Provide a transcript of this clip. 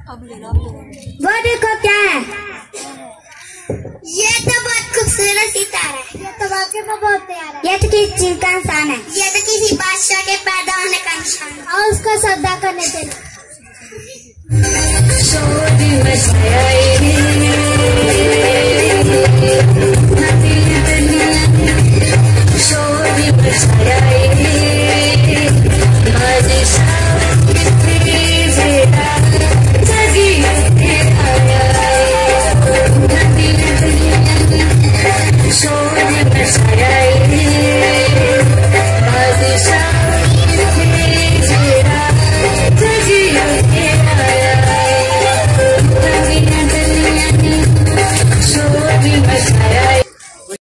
वो देखो क्या है, ये तो बहुत खूबसूरत सितारा है। ये तो वाकई में बहुत प्यारा है। ये तो किसी चीज का इंसान है। ये तो किसी बादशाह के पैदा होने का निशान है। और उसका सौदा करने चले।